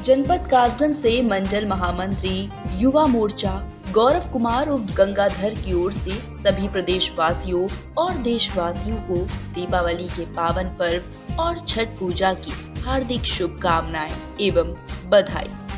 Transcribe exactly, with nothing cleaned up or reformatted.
जनपद कासगंज से मंडल महामंत्री युवा मोर्चा गौरव कुमार उर्फ गंगाधर की ओर से सभी प्रदेशवासियों और देशवासियों को दीपावली के पावन पर्व और छठ पूजा की हार्दिक शुभकामनाएं एवं बधाई।